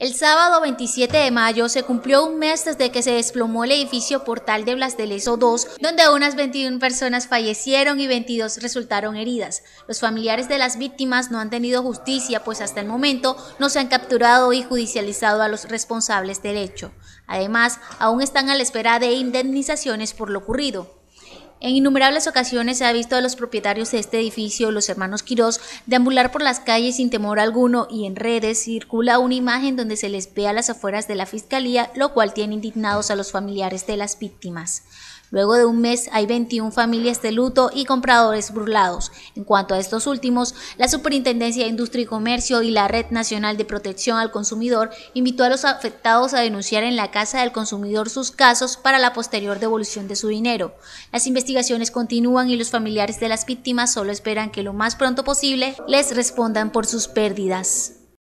El sábado 27 de mayo se cumplió un mes desde que se desplomó el edificio Portal de Blas de Lezo II, donde unas 21 personas fallecieron y 22 resultaron heridas. Los familiares de las víctimas no han tenido justicia, pues hasta el momento no se han capturado y judicializado a los responsables del hecho. Además, aún están a la espera de indemnizaciones por lo ocurrido. En innumerables ocasiones se ha visto a los propietarios de este edificio, los hermanos Quirós, deambular por las calles sin temor alguno, y en redes circula una imagen donde se les ve a las afueras de la fiscalía, lo cual tiene indignados a los familiares de las víctimas. Luego de un mes hay 21 familias de luto y compradores burlados. En cuanto a estos últimos, la Superintendencia de Industria y Comercio y la Red Nacional de Protección al Consumidor invitó a los afectados a denunciar en la Casa del Consumidor sus casos para la posterior devolución de su dinero. Las investigaciones continúan y los familiares de las víctimas solo esperan que lo más pronto posible les respondan por sus pérdidas.